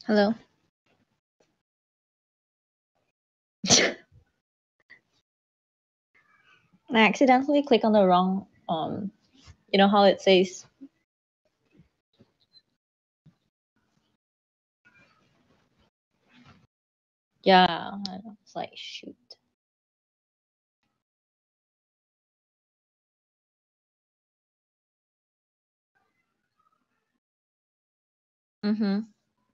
Hello. I accidentally clicked on the wrong you know how it says yeah, it's like shoot. Mm-hmm.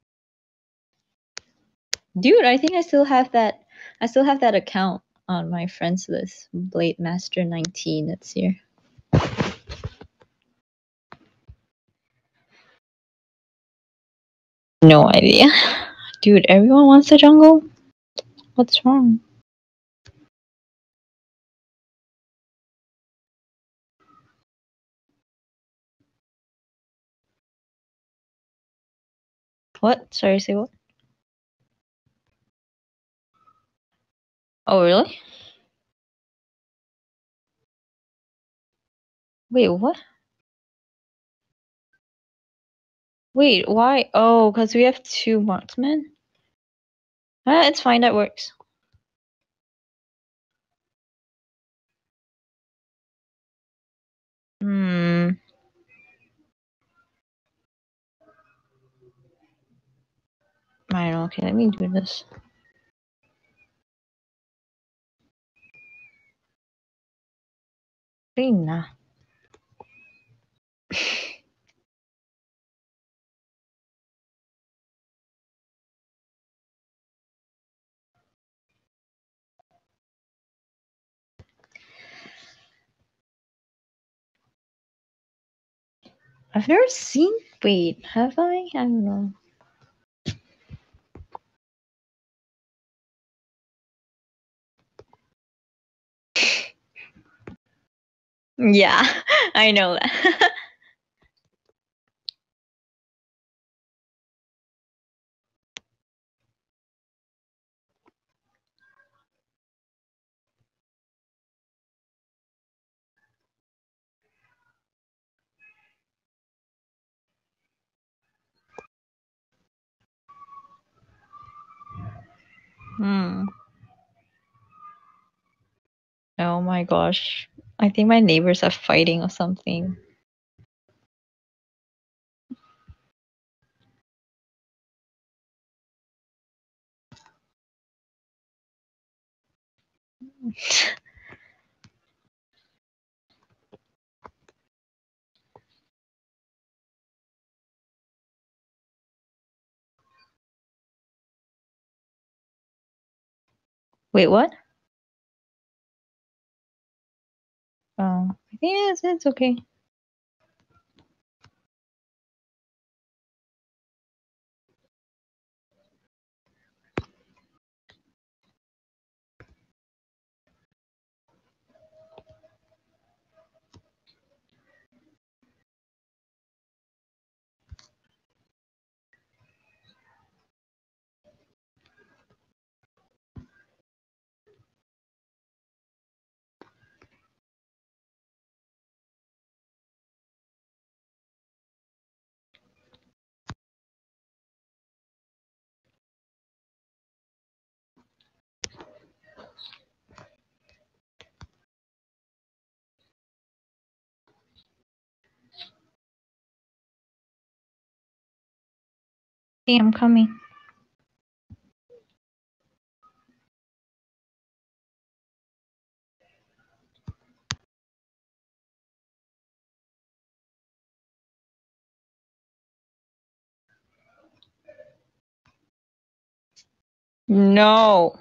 Dude, I think I still have that account on my friends list. BladeMaster 19, that's here. No idea. Dude, everyone wants the jungle? What's wrong? What? Sorry, say what? Oh, really? Wait, what? Wait, why? Oh, because we have 2 marksmen? It's fine, that works. Hmm. I don't know. Okay, let me do this. Nah. I've never seen. Wait, have I? I don't know. Yeah, I know that. Oh my gosh. I think my neighbors are fighting or something. Wait, what? Oh, I think it's okay. Hey, I'm coming. No.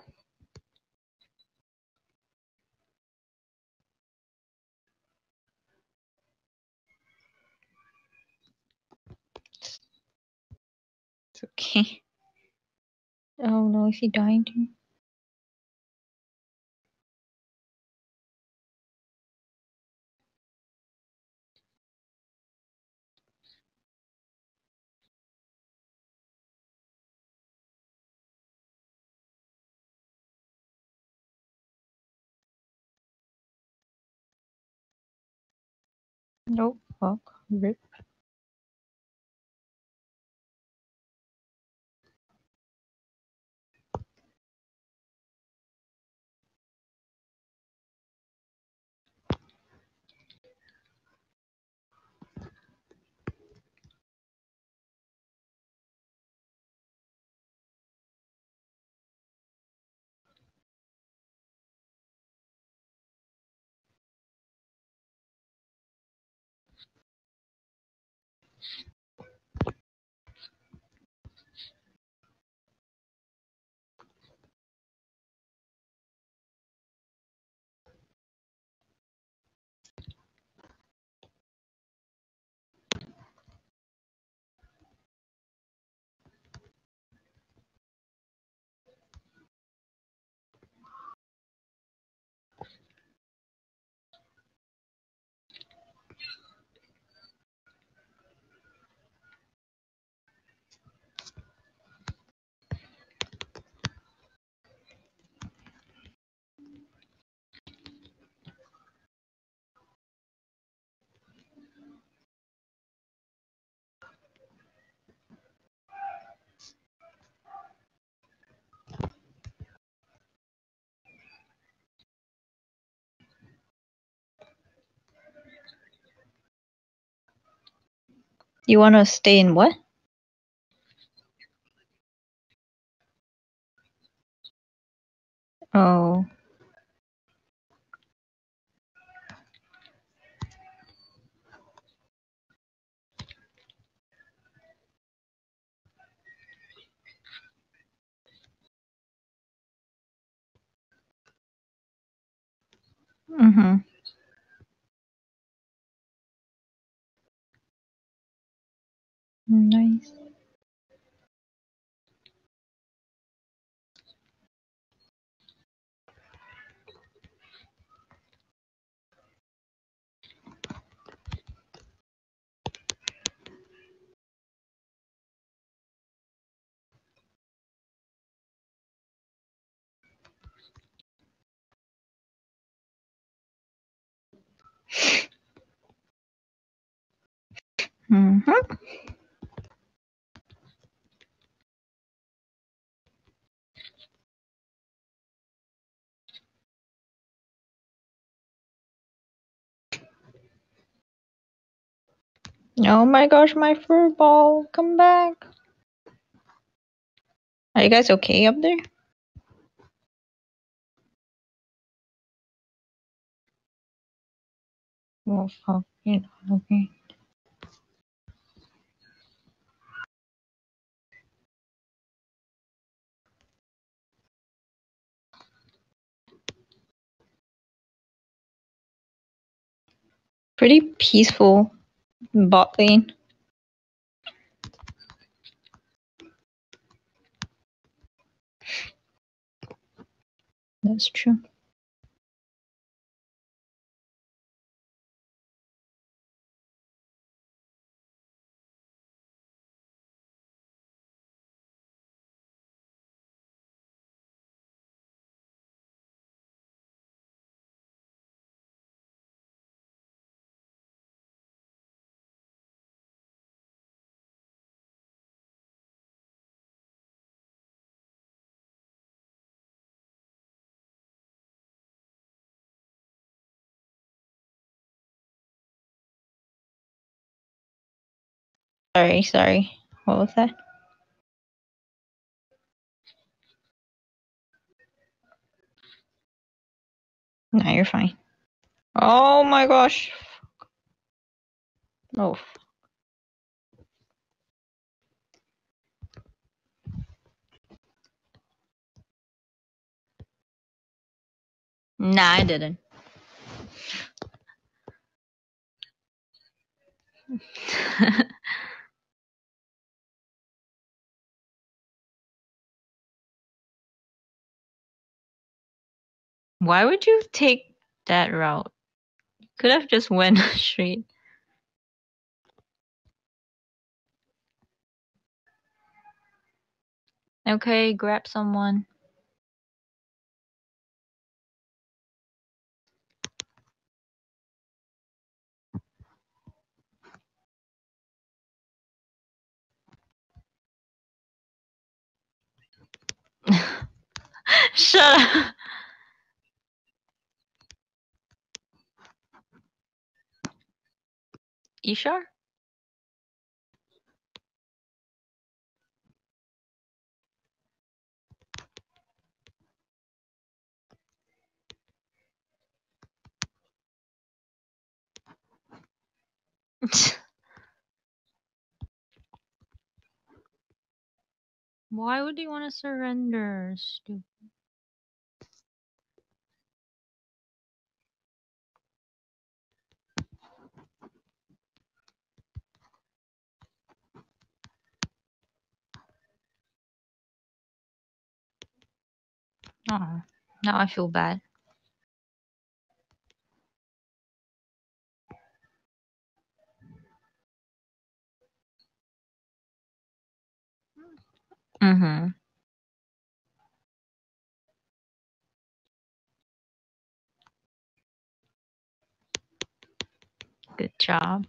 It's okay. Oh no, is he dying too? Nope. Fuck. Rip. You want to stay in what? Oh. Mm-hmm. Nice. Mm-hmm. Oh my gosh, my fur ball, come back. Are you guys okay up there? Oh, fuck. Yeah, okay. Pretty peaceful bot lane. That's true. Sorry. What was that? Nah, you're fine. Oh my gosh. Oh. Nah, I didn't. Why would you take that route? Could have just went straight. Okay, grab someone. Shut up. Ishar? Why would they want to surrender? Stupid. Oh, now I feel bad. Mm-hmm. Good job.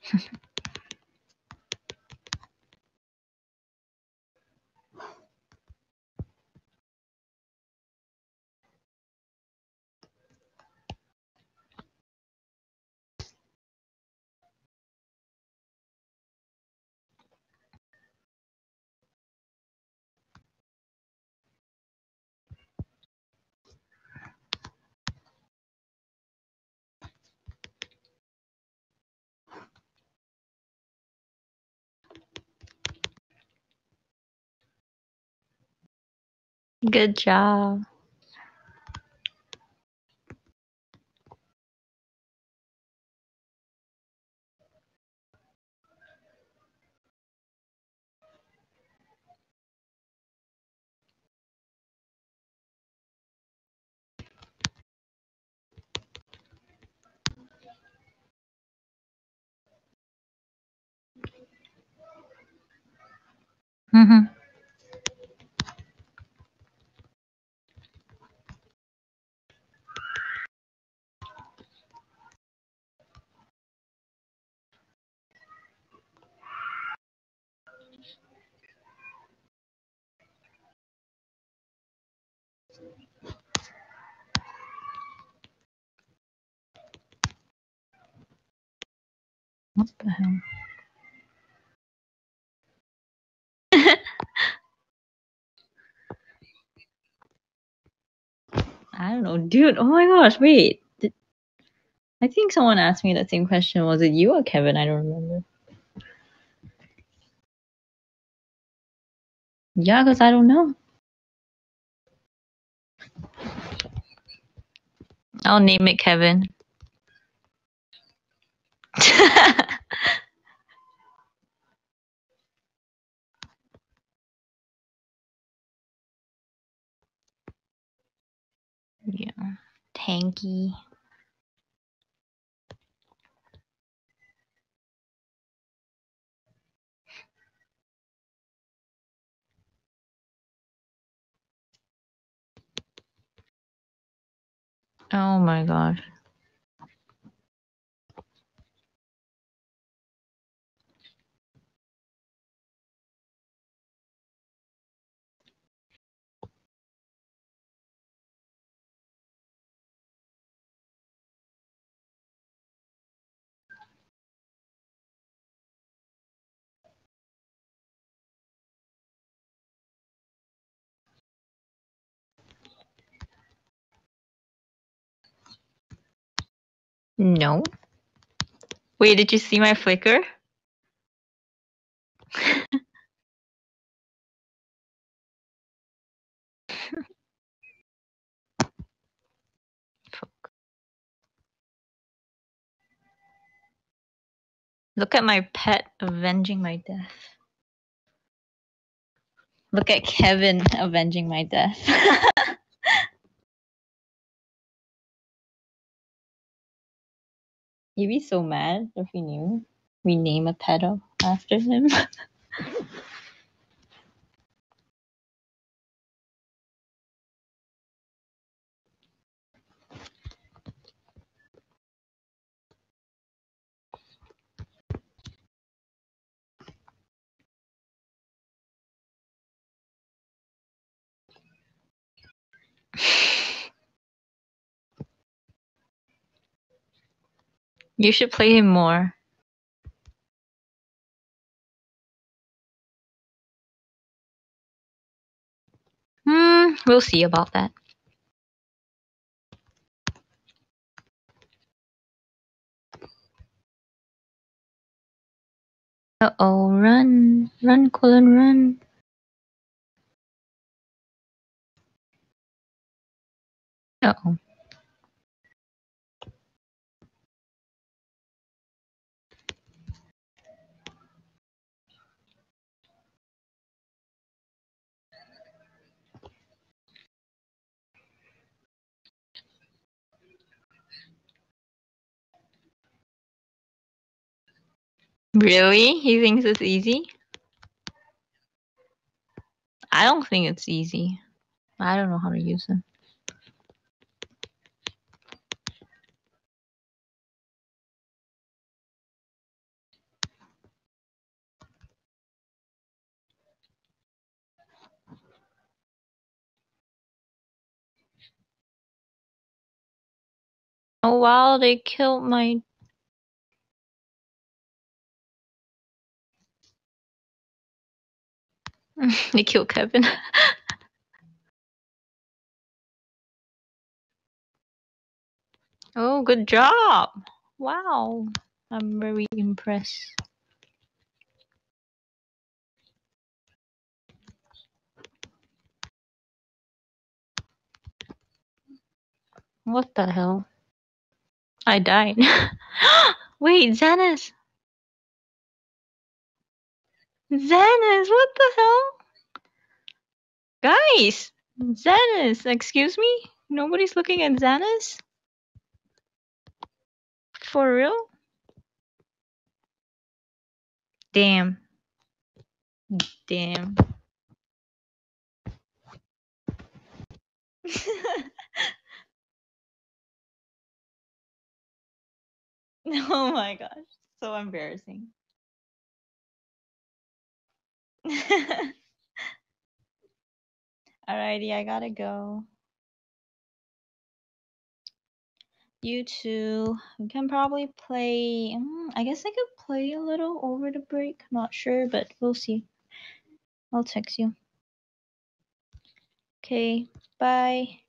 Good job. Mm-hmm. What the hell? I don't know, dude. Oh my gosh, wait. I think someone asked me that same question. Was it you or Kevin? I don't remember. Yeah, because I don't know. I'll name it Kevin. Yeah. Tanky. Oh my gosh. No. Wait, did you see my flicker? Look at my pet avenging my death. Look at Kevin avenging my death. He'd be so mad if he knew we name a pet after him. You should play him more. We'll see about that. Uh-oh, run. Run, Colin, run. Uh-oh. Really? He thinks it's easy? I don't think it's easy. I don't know how to use them. Oh wow, they killed my... They killed Kevin. Oh, good job! Wow. I'm very impressed. What the hell? I died. Wait, Xanis! Xanis, what the hell? Guys! Xanis, excuse me? Nobody's looking at Xanis? For real? Damn. Damn. Oh my gosh. So embarrassing. Alrighty, I gotta go. You too. We can probably play. I guess I could play a little over the break. Not sure, but we'll see. I'll text you. Okay, bye.